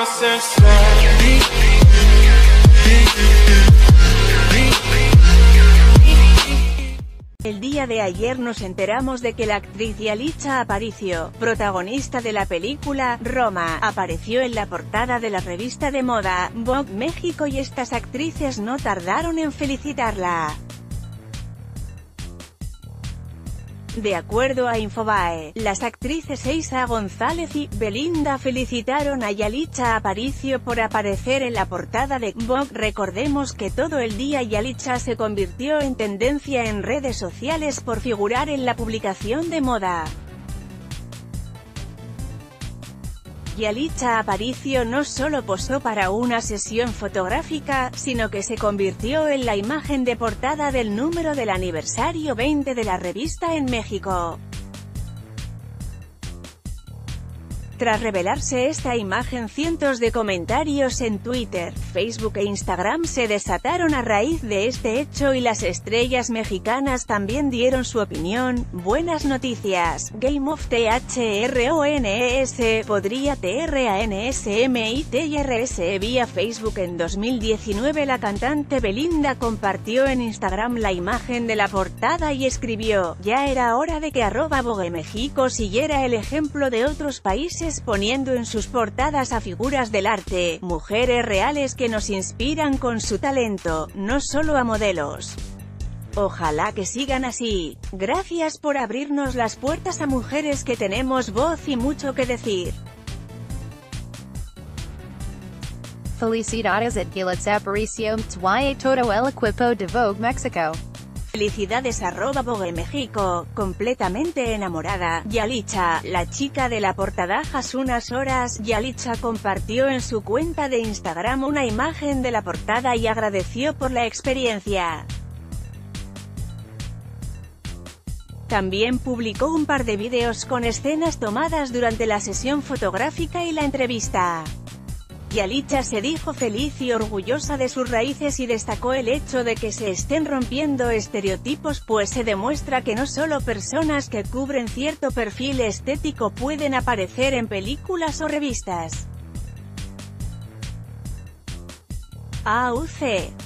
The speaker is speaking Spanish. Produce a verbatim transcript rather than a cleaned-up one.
El día de ayer nos enteramos de que la actriz Yalitza Aparicio, protagonista de la película Roma, apareció en la portada de la revista de moda Vogue México, y estas actrices no tardaron en felicitarla. De acuerdo a Infobae, las actrices Eiza González y Belinda felicitaron a Yalitza Aparicio por aparecer en la portada de Vogue. Recordemos que todo el día Yalitza se convirtió en tendencia en redes sociales por figurar en la publicación de moda. Yalitza Aparicio no solo posó para una sesión fotográfica, sino que se convirtió en la imagen de portada del número del aniversario veinte de la revista en México. Tras revelarse esta imagen, cientos de comentarios en Twitter, Facebook e Instagram se desataron a raíz de este hecho, y las estrellas mexicanas también dieron su opinión. Buenas noticias. Game of Thrones podría transmitirse vía Facebook. En dos mil diecinueve la cantante Belinda compartió en Instagram la imagen de la portada y escribió: ya era hora de que arroba Vogue México siguiera el ejemplo de otros países, poniendo en sus portadas a figuras del arte, mujeres reales que nos inspiran con su talento, no solo a modelos. Ojalá que sigan así. Gracias por abrirnos las puertas a mujeres que tenemos voz y mucho que decir. Felicidades a Yalitza Aparicio, y todo el equipo de Vogue México. Felicidades arroba Vogue México, completamente enamorada. Yalitza, la chica de la portada. Hace unas horas, Yalitza compartió en su cuenta de Instagram una imagen de la portada y agradeció por la experiencia. También publicó un par de vídeos con escenas tomadas durante la sesión fotográfica y la entrevista. Yalitza se dijo feliz y orgullosa de sus raíces y destacó el hecho de que se estén rompiendo estereotipos, pues se demuestra que no solo personas que cubren cierto perfil estético pueden aparecer en películas o revistas. A U C